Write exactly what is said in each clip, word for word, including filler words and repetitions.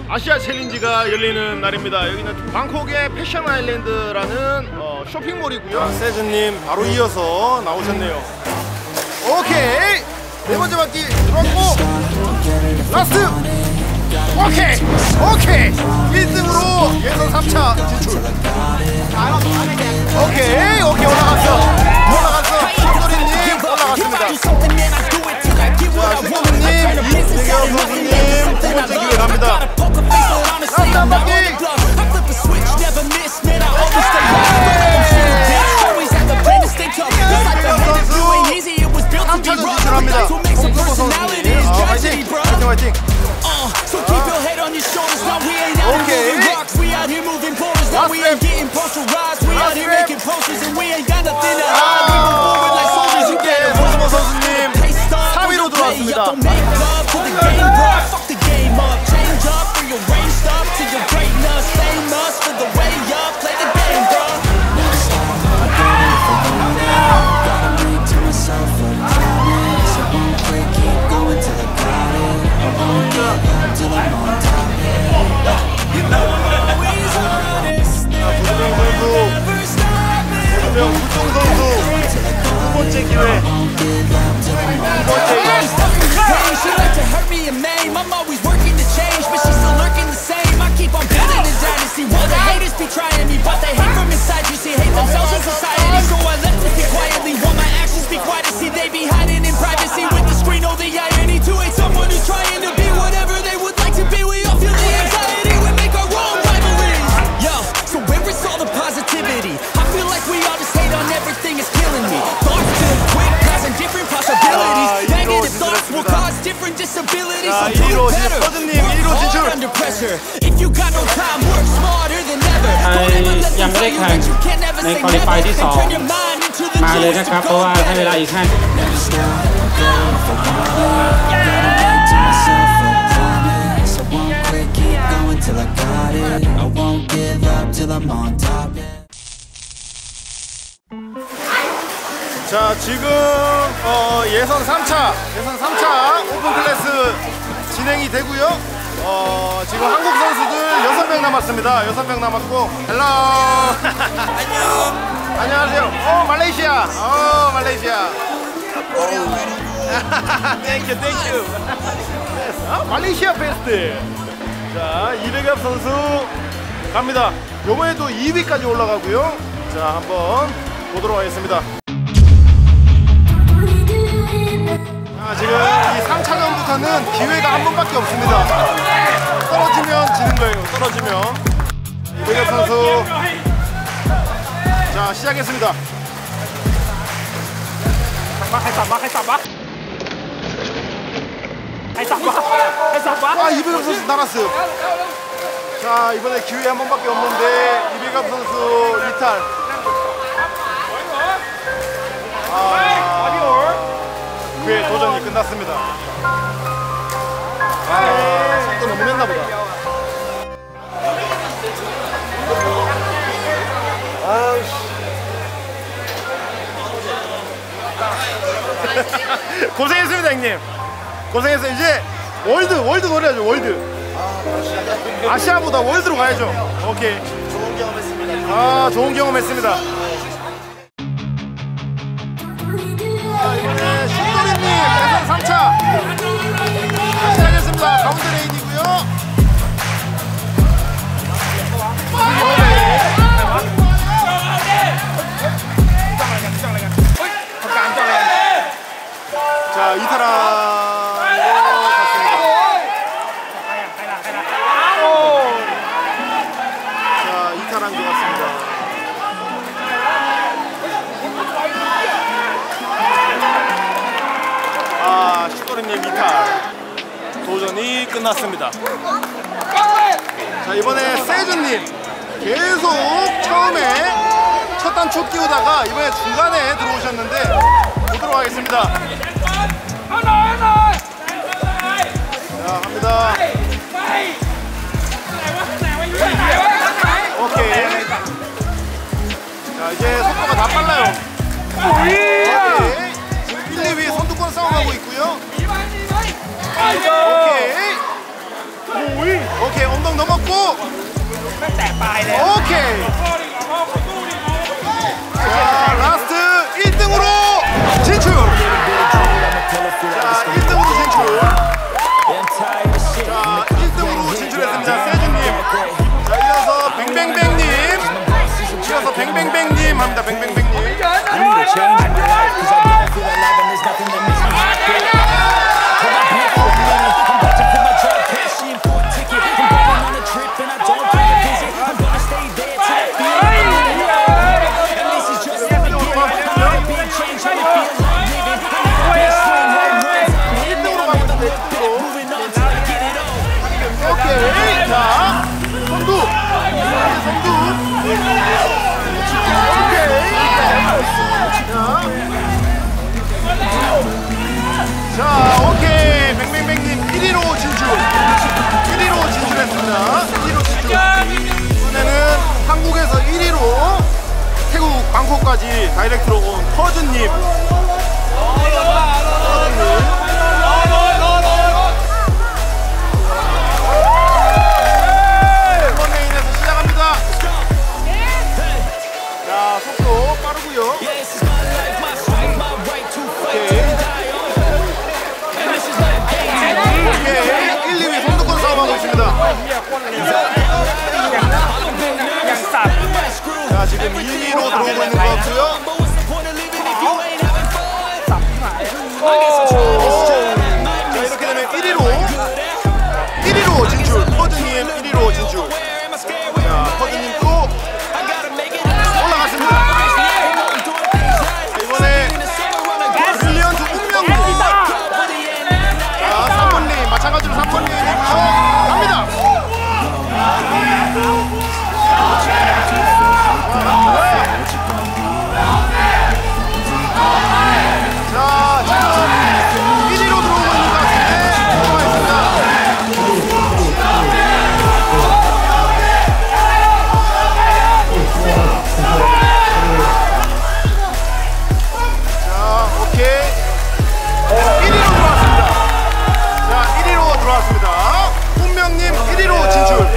아시아 챌린지가 열리는 날입니다. 여기는 방콕의 패션 아일랜드라는 어, 쇼핑몰이고요. 세준님 바로 이어서 나오셨네요. 오케이, 네 번째 바퀴 들어왔고 라스트. 오케이 오케이 일 등으로 예선 삼 차 진출. 오케이 오케이 올라갔어 올라갔어 신도리님 올라갔습니다. 자 신도리님 이재경 선수님 두 번째 기회 갑니다. 라스트 한 바퀴. 이재경 선수 삼 차전 진출합니다. 홍성호 선수님 아, 화이팅 화이팅 화이팅. So keep your head on your shoulders. Now we ain't out here moving rocks. We out here moving boulders. Now we ain't getting posterized. We out here making posters and we ain't got nothing to hide. We move forward like soldiers. You get it. 홍성호 선수님 삼 위로 들어왔습니다. Don't make love to the game, bro. Fuck the game up. Change up, rearrange up to your greatness. Famous for the way up. Play the game, bro. Gotta make to myself a promise. I won't quit, keep going till I got it. I won't give up till I'm on top. You know I'm always honest. Never stop it. 우정 선수 두 번째 기회. 두 번째 기회. She like to hurt me and maim. I'm always working to change, but she's still lurking the same. I keep on building a dynasty. While the haters be trying me, but they hate from inside. You see, hate themselves in society. So I left to speak quietly, while my actions speak quiet. See, they be hiding in privacy with the screen. Oh, the irony to hate someone who's trying to be whatever they would like to be. We all feel the anxiety. We make our own rivalries. Yo, so where is all the positivity? I feel like we all just hate on everything. It's killing me. Thoughts too quick, causing different possibilities. Negative thoughts will cause different disabilities. So do it better. Work hard under pressure. If you got no time, work smarter than ever. Don't ever let them tell you that you can't never say never. And turn your mind into the newest to go better. Never stop, going for gotta make to myself a promise. I won't quit, keep going till I got it. I won't give up till I'm on top. 자, 지금 어, 예선 삼 차 예선 삼 차 오픈 클래스 진행이 되고요. 어, 지금 한국 선수들 여섯 명 남았습니다. 여섯 명 남았고. 헬로. 안녕. 안녕하세요. 어, 말레이시아. 어, 말레이시아. 땡큐 땡큐. 아, 말레이시아 베스트. 자, 이백엽 선수 갑니다. 요번에도 이 위까지 올라가고요. 자, 한번 보도록 하겠습니다. 자, 지금 이 삼 차전부터는 기회가 한 번밖에 없습니다. 떨어지면 지는 거예요. 떨어지면. 이백엽 선수. 자, 시작했습니다. 아, 이백엽 선수 날았어요. 자, 이번에 기회 한 번밖에 없는데 이백엽 선수 이탈. 아, 그의 도전이 끝났습니다. 아, 속도 너무 냈나 보다. 아우씨. 고생했습니다, 형님. 고생했어요. 이제 월드, 월드 노래하죠, 월드. 아시아보다 월드로 가야죠. 오케이. 좋은 경험했습니다. 아, 좋은 경험했습니다. 자, 이번에 신도리님 예선 삼 차 시작했습니다. 가운데 레인이고요. 자, 이탈한 것 같습니다. 자, 이탈한 것 같습니다. 아, 신도리님 이탈. 도전이 끝났습니다. 자, 이번에 세준님 계속 처음에 첫 단 촉 끼우다가 이번에 중간에 들어오셨는데 보도록 하겠습니다. 자, 갑니다. 오케이. 자, 이제 속도가 다 빨라요. 오케이. 지금 일, 이 위 선두권 싸움하고 있고요. 오케이. 오케이, 엉덩 넘었고. 오케이. 자, 라스트 일 등으로 진출. 자, 일 등으로 진출. 자, 일 등으로 진출했습니다. 세준님. 자, 이어서 뱅뱅뱅님. 이어서 뱅뱅뱅님 합니다. 뱅뱅뱅님. 오케이. 자, 성두. 성두. 자, 오케이. 뱅뱅뱅님 일 위로 진출. 일 위로 진출했습니다. 일 위로 진출. 이번에는 한국에서 일 위로 태국 방콕까지 다이렉트로 온 퍼즈님. 자, 속도 빠르고요. 오케이. 일, 이 위 선두권 싸움하고 있습니다. 자, 지금 이 위로 들어오고 있는 것 같고요. 자, 이렇게 되면 일 위로 일 위로 진출. 퍼즈님 일 위로 진출. 자, 퍼즈님 또 올라갔습니다. 자, 이번에 브릴리언트 운명님. 자, 삼 번님 마찬가지로 삼 번님이고요. 갑니다. 자, 지금 일 위로 들어오고 있는 것 같은데 들어가 있습니다. 자, 오케이. 일 위로 들어왔습니다. 자, 일 위로 들어왔습니다. 운명님 일 위로 진출.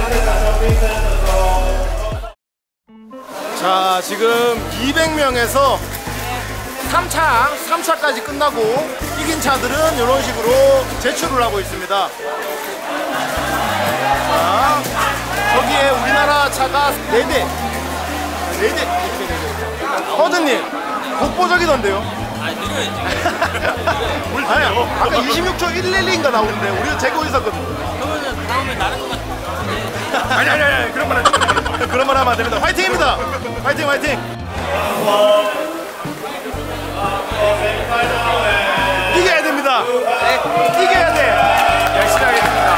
자, 지금 이백 명에서 삼 차, 삼 차까지 끝나고 이긴 차들은 이런 식으로 제출을 하고 있습니다. 자, 저기에 우리나라 차가 네 대. 네 대. 허드님, 독보적이던데요? 아니, 느려야지. 아니, 아까 이십육 초 일일인가 나오는데 우리도 재고 있었거든요. 그러면 다음에 다른 것 같은데. 아니, 아니, 아니, 그런 말 하지 마. 그런 말 하면 안 됩니다. 화이팅입니다. 화이팅, 화이팅. 이겨야 됩니다. 네. 이겨야 돼. 열심히 하겠습니다.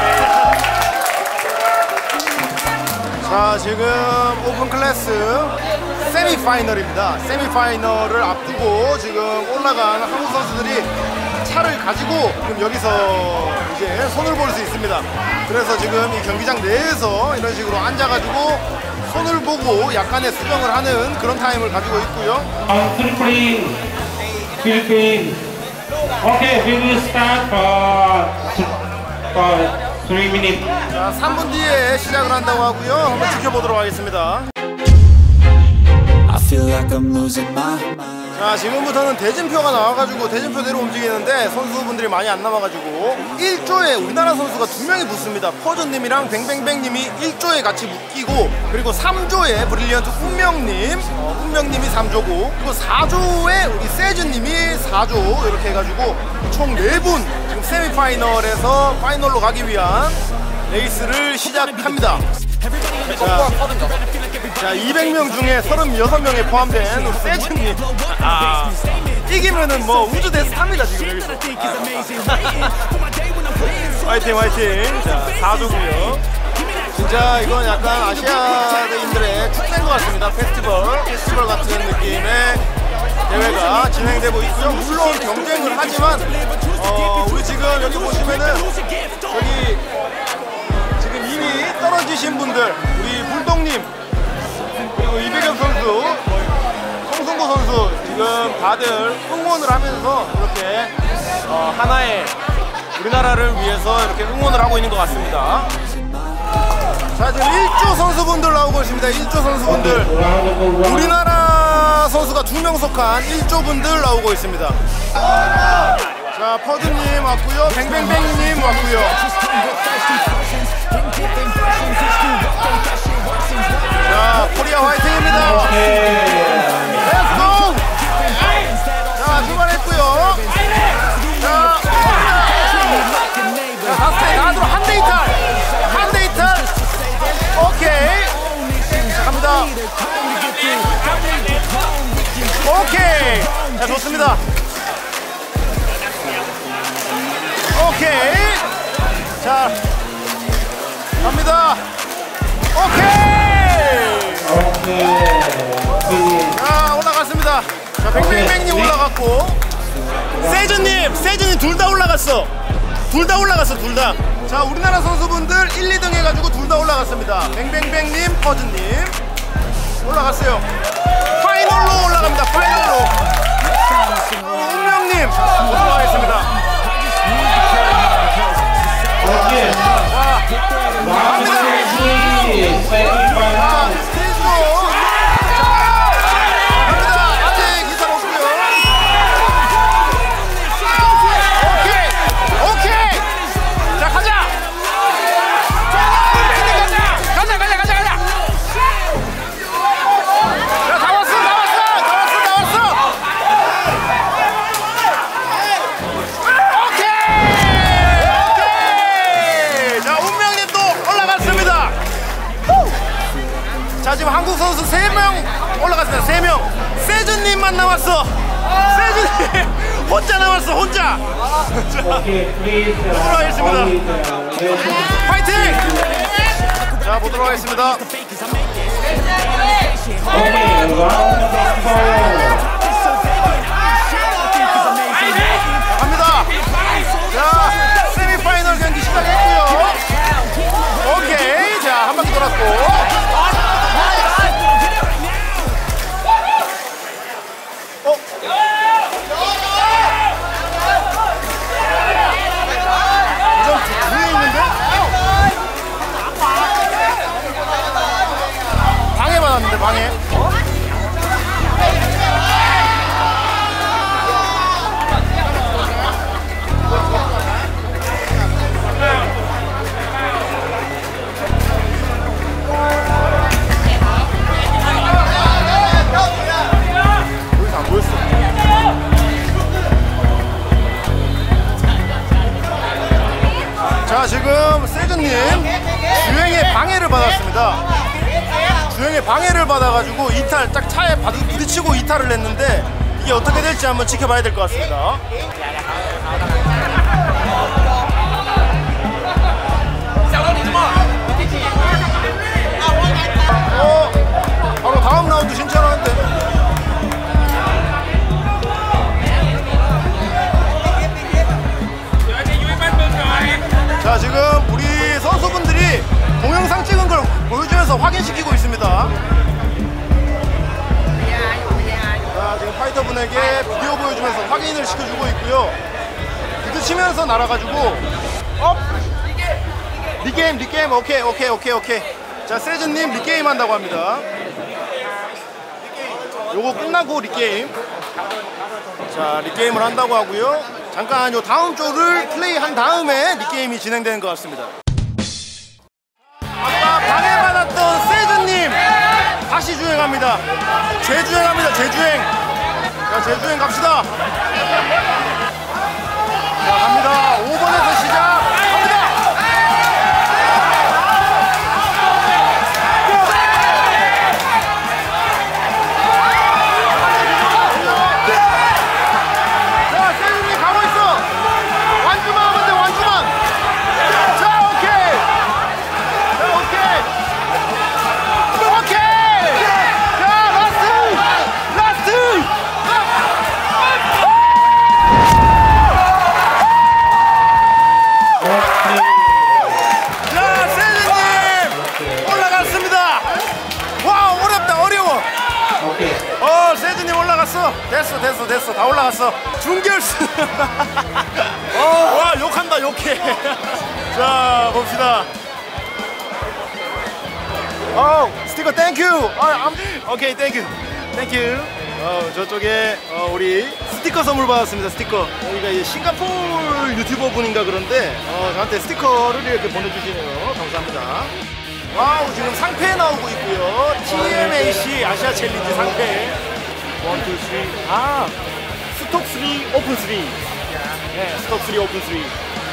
자, 지금 오픈 클래스 세미파이널입니다. 세미파이널을 앞두고 지금 올라간 한국 선수들이 차를 가지고 지금 여기서 이제 손을 볼 수 있습니다. 그래서 지금 이 경기장 내에서 이런 식으로 앉아가지고 손을 보고 약간의 수정을 하는 그런 타임을 가지고 있고요. Philippines, Philippines. Okay, we will start for for three minutes. 자, 삼 분 뒤에 시작을 한다고 하고요. 한번 지켜보도록 하겠습니다. I feel like I'm losing my mind. 자, 지금부터는 대진표가 나와가지고 대진표대로 움직이는데 선수분들이 많이 안 남아가지고 일 조에 우리나라 선수가 두 명이 붙습니다. 퍼즈님이랑 뱅뱅뱅님이 일 조에 같이 묶이고, 그리고 삼 조에 브릴리언트 운명님, 어, 운명님이 삼 조고, 그리고 사 조에 우리 세준님이 사 조 이렇게 해가지고 총 네 분 지금 세미파이널에서 파이널로 가기 위한 레이스를 시작합니다. 자, 자, 이백 명 중에 서른여섯 명에 포함된 우리 세준님. 아, 이기면은 뭐 우주 대스타입니다 지금 여기서. 아. 화이팅 화이팅. 자, 사 조고요. 진짜 이건 약간 아시아인들의 축제인 것 같습니다. 페스티벌, 페스티벌 같은 느낌의 대회가 진행되고 있고요. 물론 경쟁을 하지만 어, 우리 지금 여기 보시면은 여기 지금 이미 떨어지신 분들, 우리 불똥님, 그리고 이백엽 선수, 송승구 선수 지금 다들 응원을 하면서 이렇게 어, 하나의 우리나라를 위해서 이렇게 응원을 하고 있는 것 같습니다. 자, 지금 일조 선수분들 나오고 있습니다. 일조 선수분들. 우리나라 선수가 두 명 속한 일조 분들 나오고 있습니다. 자, 퍼드님 왔고요. 뱅뱅뱅님 왔고요. 자, 코리아 화이팅입니다. 렛츠고! 자, 출발했고요. 자, 자, 다섯 대 나도록 한 대 이탈. 한 대 이탈. 오케이. 자, 갑니다. 오케이. 자, 좋습니다. 오케이. 자, 갑니다. 오케이. 자, 올라갔습니다. 자, 뱅뱅뱅님 올라갔고, 세준님, 세준님 둘 다 올라갔어. 둘 다 올라갔어, 둘 다. 자, 우리나라 선수분들 일, 이 등 해가지고 둘 다 올라갔습니다. 뱅뱅뱅님, 퍼즈님 올라갔어요. 파이널로 올라갑니다. 파이널로. 운명님 올라가겠습니다. 오케이. 와, 갑니다. 아, 스테이지로. 갑니다. 아직 이상 없고요. 오케이. 오케이. 자, 가자. 가자, 가자, 가자, 가자. 야, 다 왔어, 다 왔어, 다 왔어, 다 왔어. 오케이. 오케이. 자, 운명님 또 올라갔습니다. 자, 지금 한국 선수 세 명 올라갔습니다. 세 명. 세준님만 남았어. 세준님 혼자 남았어. 혼자. 보도록 하겠습니다. 파이팅! 자, 보도록 하겠습니다. 갑니다. 자, 세미파이널 경기 시작했고요. 오케이. 자, 한 바퀴 돌았고. 어? 저 뒤에 있는데? 방해 받았는데, 방해. 여기서 안 보였어. 자, 지금 세준님 주행에 방해를 받았습니다. 주행에 방해를 받아가지고 이탈, 딱 차에 부딪히고 이탈을 했는데 이게 어떻게 될지 한번 지켜봐야 될 것 같습니다. 어, 바로 다음 라운드 신청하는데. 자, 지금 우리 선수분들이 동영상 찍은 걸 보여주면서 확인시키고 있습니다. 자, 지금 파이터분에게 비디오 보여주면서 확인을 시켜주고 있고요. 부딪히면서 날아가지고 업! 리게임, 리게임, 오케이, 오케이, 오케이, 오케이. 자, 세준님 리게임 한다고 합니다. 요거 끝나고 리게임. 자, 리게임을 한다고 하고요. 잠깐 요 다음 조를 플레이한 다음에 리게임이 진행되는 것 같습니다. 아까 방해받았던 세준님 다시 주행합니다. 재주행합니다. 재주행. 자, 재주행 갑시다. 자, 갑니다. 오 번에서 시작. 갑니다. 자, 세준님 가고 있어. 완주만 하면 돼. 완주만. 자, 오케이. 자, 오케이. 오케이. 자, 라스트. 라스트. 자, 세준님 올라갔습니다. 와, 어렵다. 어려워. 어, 세준님 올라갔어. 됐어, 됐어, 됐어. 다 올라갔어. 준결승. 어, 와, 욕한다, 욕해. 자, 봅시다. 어, 스티커 땡큐. 아, 오케이, 땡큐. 땡큐. 어, 저쪽에 어, 우리 스티커 선물 받았습니다. 스티커. 여기가 이제 싱가포르 유튜버 분인가 그런데 어, 저한테 스티커를 이렇게 보내주시네요. 감사합니다. 와우, 지금 상패 나오고 있고요. 티엠에이씨 아시아 챌린지 상패. 원, 투, 쓰리. 아, 스톱 쓰리, 오픈 쓰리. 네, 스톱 쓰리, 오픈 쓰리.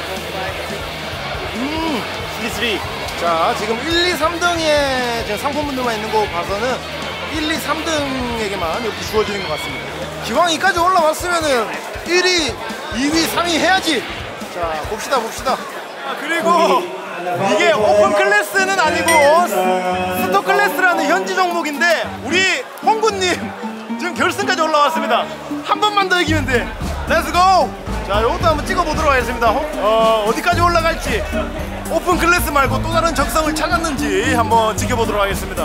음, 쓰리, 쓰리. 자, 지금 일, 이, 삼 등에 지금 상품분들만 있는 거 봐서는 일, 이, 삼 등에게만 이렇게 주어지는 것 같습니다. 기왕 이까지 올라왔으면은 일 위, 이 위, 삼 위 해야지. 자, 봅시다, 봅시다. 아, 그리고 이게 오픈 클래스는 아니고 스톱 클래스라는 현지 종목인데 우리 홍구님 지금 결승까지 올라왔습니다. 한 번만 더 이기면 돼. 렛츠고! 자, 이것도 한번 찍어보도록 하겠습니다. 어, 어디까지 올라갈지, 오픈 클래스 말고 또 다른 적성을 찾았는지 한번 지켜보도록 하겠습니다.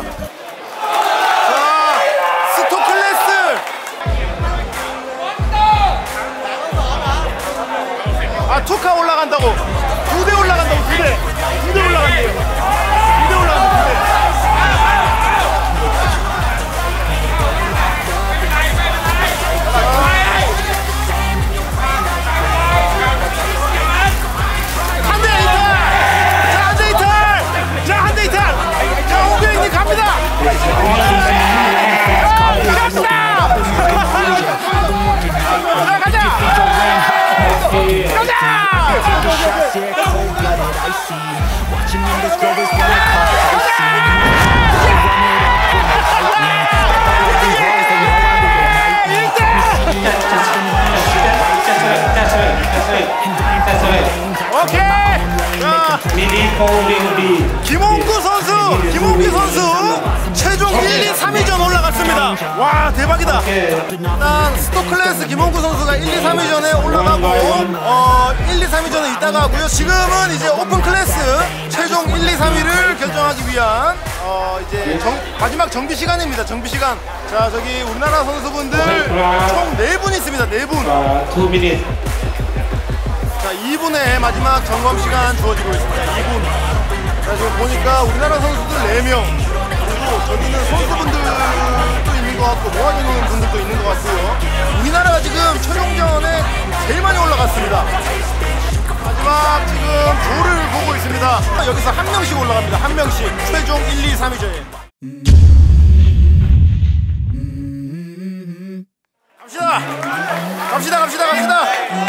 자, 스톱 클래스! 아, 투카 올라간다고! 두 대 올라간다고, 두 대! 두 대 올라간대요. 두 대 올라간다, 두 대. 김홍구 선수, 김홍구 선수 최종 일, 이, 삼 위전 올라갔습니다. 와, 대박이다. 일단 스톱 클래스 김홍구 선수가 일, 이, 삼 위전에 올라가고 어, 일, 이, 삼 위전은 이따가 하고요. 지금은 이제 오픈 클래스 최종 일, 이, 삼 위를 결정하기 위한 어, 이제 정, 마지막 정비 시간입니다. 정비 시간. 자, 저기 우리나라 선수분들 총 네 분 있습니다. 네 분. two minutes. 자, 이 분의 마지막 점검 시간 주어지고 있습니다. 이 분. 자, 지금 보니까 우리나라 선수들 네 명, 그리고 저기는 선수분들도 있는 것 같고 모아주는 분들도 있는 것 같고요. 우리나라가 지금 최종전에 제일 많이 올라갔습니다. 마지막 지금 조를 보고 있습니다. 여기서 한 명씩 올라갑니다. 한 명씩. 최종 일, 이, 삼 위전에. 갑시다! 갑시다, 갑시다, 갑시다!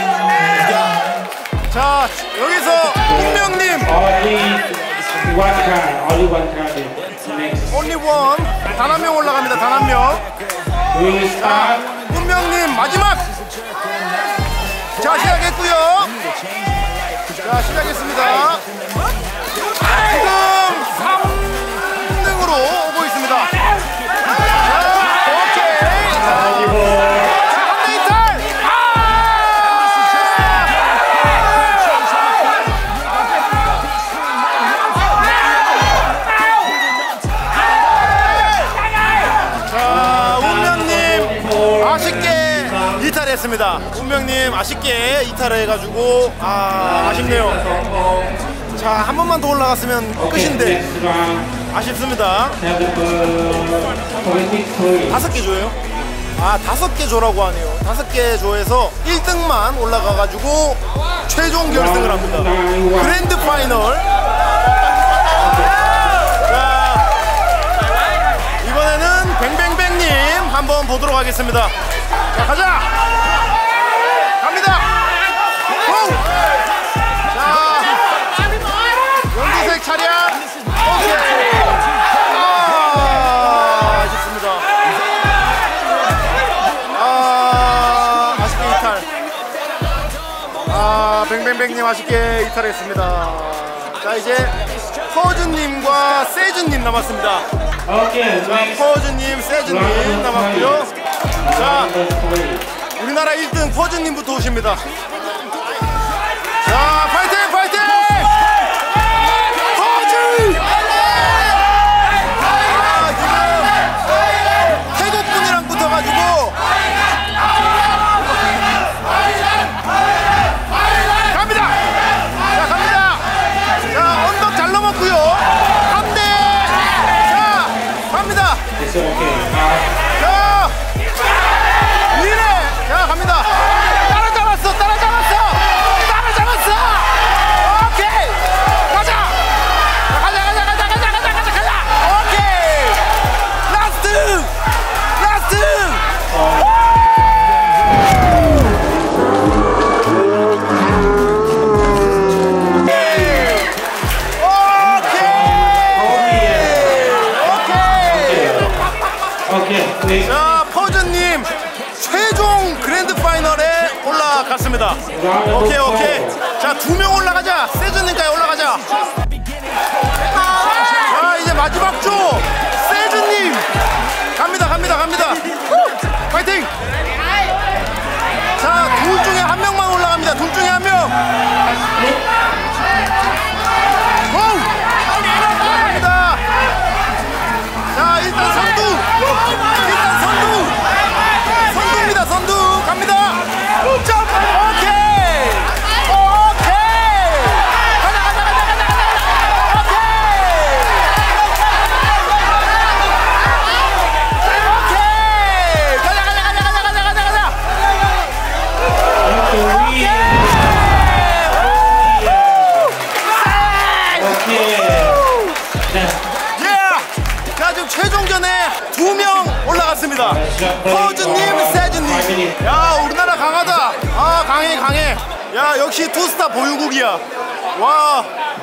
자, 여기서 운명님! Only one card, only one card. Next. only one. 단 한 명 올라갑니다. 단 한 명. We will start. 운명님 마지막. 자, 시작했고요. 자, 시작했습니다. 지금 삼 등으로 오고 있습니다. 자, 오케이. 자, 한 대 이탈. 자, 운명님 아쉽게 이탈했습니다. 운명님 아쉽게 이탈을 해가지고 아, 아쉽네요. 자, 한 번만 더 올라갔으면 끝인데 아쉽습니다. 다섯 개 조예요? 아, 다섯 개 조라고 하네요. 다섯 개 조에서 일 등만 올라가가지고 최종 결승을 합니다. 그랜드 파이널. 자, 이번에는 뱅뱅뱅님 한번 보도록 하겠습니다. 자, 가자! 갑니다! 고! 자, 연두색 차량. 오케이! 아, 아쉽습니다. 아, 아쉽게 이탈. 아, 뱅뱅뱅님 아쉽게 이탈했습니다. 자, 이제 퍼즈님과 세즈님 남았습니다. Okay, 자, next. 퍼즈님, 세즈님 남았고요. 자, 우리나라 일 등 퍼즈님부터 오십니다. 자, 파이팅, 파이팅! 퍼즈! 아, 지금 태국 분이랑 붙어가지고 갑니다! 자, 갑니다! 자, 언덕 잘 넘었고요. 한 대! 자, please. 자, 퍼즈님 최종 그랜드 파이널에 올라갔습니다. 오케이, 오케이. 자, 두 명 올라가자. 세준님까지 올라가자. 자, 이제 마지막 조 세준님 갑니다, 갑니다, 갑니다. 파이팅! 자, 둘 중에 한 명만 올라갑니다. 둘 중에 한 명. 고! 갑니다. 자, 일단 선두. 일단 선두. 선두입니다. 선두 갑니다. 점. 오케이. 오케이. 가자, 가자, 가자, 가자, 가자. 오케이. 오케이. 가자, 가자, 가자, 가자, 가자, 가자, 가자. 자, 지금 최종전에 두 명 올라갔습니다. 퍼즈님, 세준님. 야, 우리나라 강하다. 아, 강해, 강해. 야, 역시 투스타 보유국이야. 와.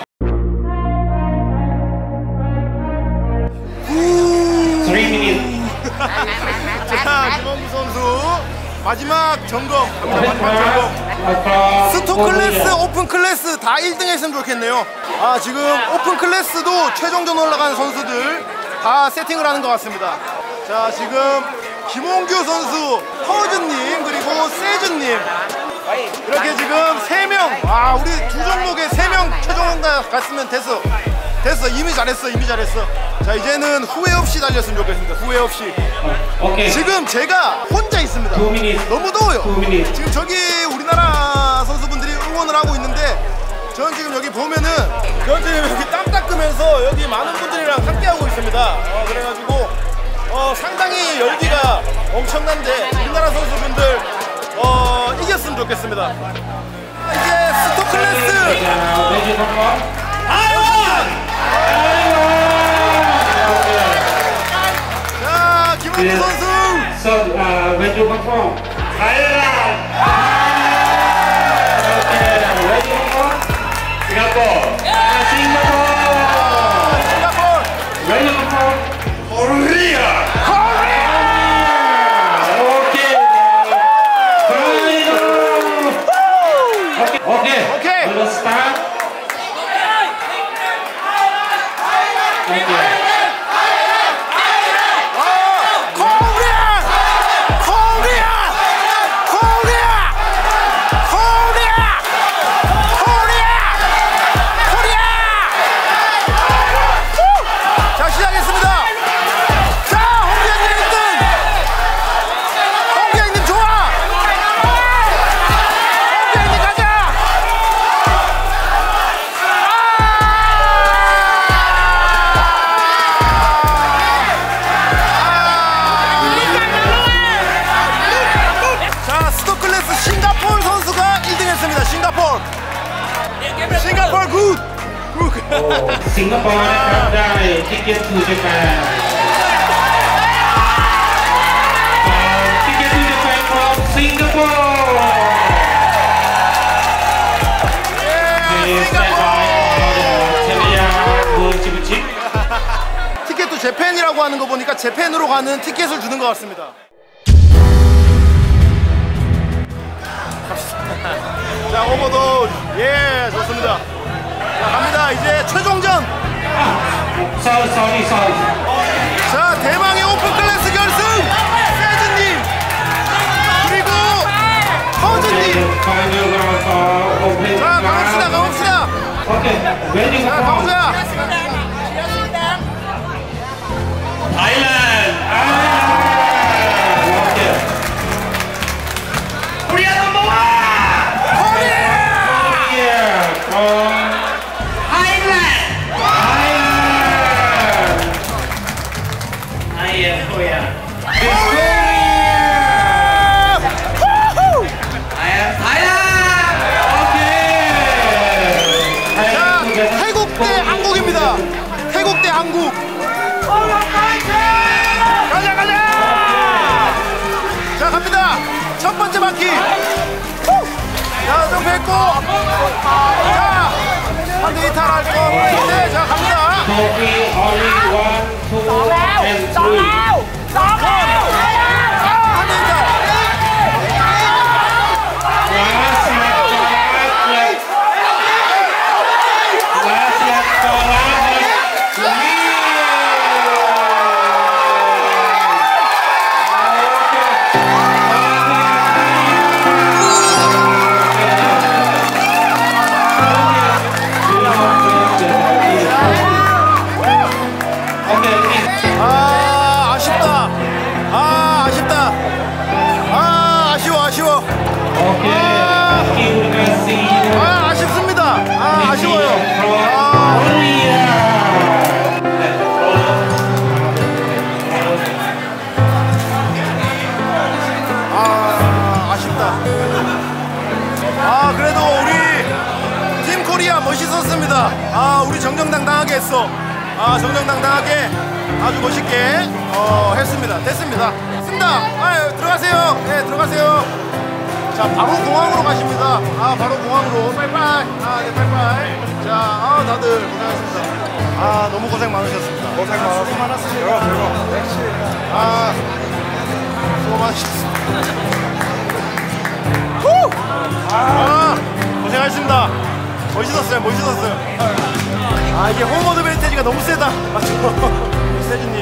Three minutes. 자, 김원구 선수 마지막 점검 갑니다. 마지막 점검. Across 스토 클래스, 오픈 클래스 다 일 등 했으면 좋겠네요. 아, 지금 오픈 클래스도 최종전 올라간 선수들 다 세팅을 하는 것 같습니다. 자, 지금 김홍규 선수, 퍼즈님 그리고 세준님 이렇게 지금 세 명. 아, 우리 두 종목에 세 명 최종 갔으면 됐어. 됐어. 이미 잘했어. 이미 잘했어. 자, 이제는 후회 없이 달렸으면 좋겠습니다. 후회 없이. Okay. 지금 제가 혼자 있습니다. Two minutes. 너무 더워요. Two minutes. 지금 저기 우리나라 선수분들이 응원을 하고 있는데 저는 지금 여기 보면은 저는 지금 여기 땀 닦으면서 여기 많은 분들이랑 함께 하고 있습니다. 어, 그래가지고 어, 상당히 열기가 엄청난데 우리나라 선수분들 어, 이겼으면 좋겠습니다. 이제 스토 클래스. Now, where you come from? 자, 김원구 선수. So, uh, where you come from? Thailand. Okay, where you come from? Singapore. Uh, Singapore. 싱가포르. Where you come from? Korea. Korea. Okay. Final. Okay. Okay. Okay. Let's start. Okay. 싱가포르. 싱가포르 굿. 굿. Singapore นะครับได้ ticket to Japan. Uh, ticket to Japan from Singapore. Please stand by for the Korea World Championship. 티켓도 재팬이라고 하는 거 보니까 재팬으로 가는 티켓을 주는 것 같습니다. 자, 오버도 예, 좋습니다. 자, 갑니다. 이제 최종전. Sorry, sorry, sorry. 자, 대망의 오픈 클래스 결승 세준님 그리고 퍼즈님. Final round for open 자, 가봅시다, round. 가봅시다. Okay, where do you 자, come from? 가보자. Thailand. Ah, okay. Korea number one. Korea. From Thailand. Thailand. I am Korea. Miss Korea. I am Thailand. Okay. 자, 태국 대 한국입니다. 태국 대 한국. 가자, 가자. 자, 갑니다. 첫 번째 바퀴. 자, 좀 뱉고. 자, 한대 이탈할 거. 네, 자, 갑니다. Trophy only one, two, and three. Okay, okay. 아 아쉽다. 아 아쉽다. 아 아쉬워 아쉬워. Okay. Thank you, Messi. 아 아쉽습니다. 아 아쉬워요. 아, Korea. 아 아쉽다. 아 그래도 우리 팀 코리아 멋있었습니다. 아 우리 정정당당하게 했어. 아 정정당당하게 아주 멋있게 어, 했습니다. 됐습니다. 됐습니다. 아 들어가세요. 네 들어가세요. 자 바로 공항으로 가십니다. 아 바로 공항으로 빠이빠이. 아네 빠이빠이. 자 아, 다들 고생하셨습니다. 아 너무 고생 많으셨습니다. 고생 많았습니다. 아 수고 많으셨습니다. 후! 아 고생하셨습니다. 멋있었어요 멋있었어요. 아 이게 홈 어드밴티지가 너무 세다. 맞죠? 세준님.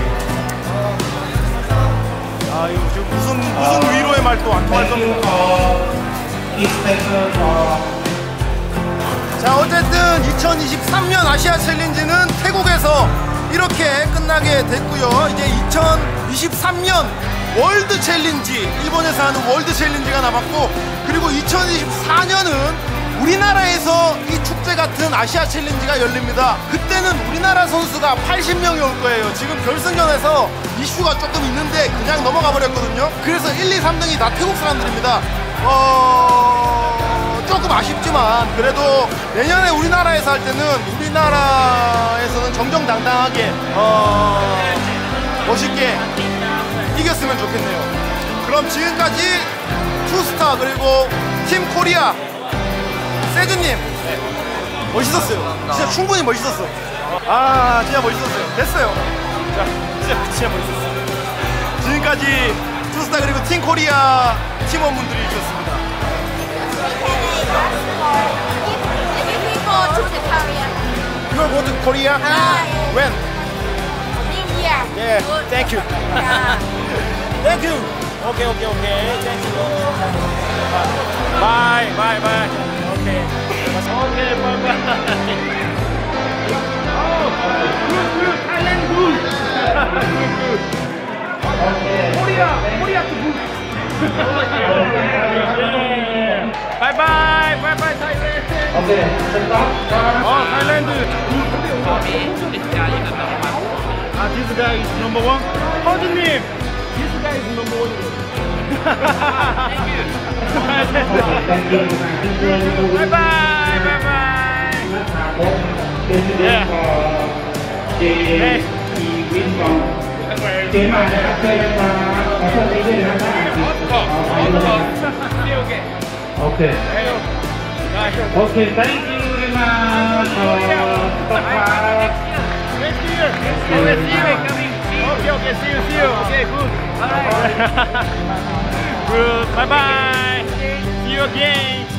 아 이거 지금 무슨 무슨 위로의 말도 안 통할 Thank you 겁니다. for this special for 자 어쨌든 이천이십삼 년 아시아 챌린지는 태국에서 이렇게 끝나게 됐고요. 이제 이천이십삼 년 월드 챌린지, 일본에서 하는 월드 챌린지가 남았고, 그리고 이천이십사 년은 우리나라에서 이 축제 같은 아시아 챌린지가 열립니다. 그때는 우리나라 선수가 팔십 명이 올 거예요. 지금 결승전에서 이슈가 조금 있는데 그냥 넘어가 버렸거든요. 그래서 일, 이, 삼 등이 다 태국 사람들입니다. 어... 조금 아쉽지만 그래도 내년에 우리나라에서 할 때는 우리나라에서는 정정당당하게 어... 멋있게 이겼으면 좋겠네요. 그럼 지금까지 투스타 그리고 팀 코리아 세준님 멋있었어요. 진짜 충분히 멋있었어. 아 진짜 멋있었어요. 됐어요. 자 진짜 진짜 멋있었어요. 지금까지 투스타 그리고 팀 코리아 팀원분들이 있었습니다. If we go to the Korea, You are going to Korea? Ah, yeah. When? New Year. Yeah. Good. Thank you. Yeah. Thank you. Okay, okay, okay. Thank you. Bye, bye, bye. Okay. Okay, bye, bye. Oh, good, good. Thailand good. Good, good. Korea, Korea to good. Bye, bye, bye, bye, Thailand. Okay, stop. Oh, Thailand good. Ah, this guy is number one. 허즈님, this guy is number one. Thank you. Bye bye, bye bye. Yeah. Okay. Okay, thank you very much for stop by. Next year. Okay, see you. Okay, okay, see you, see you. Okay, good. Bye. Good. Bye bye. See you again.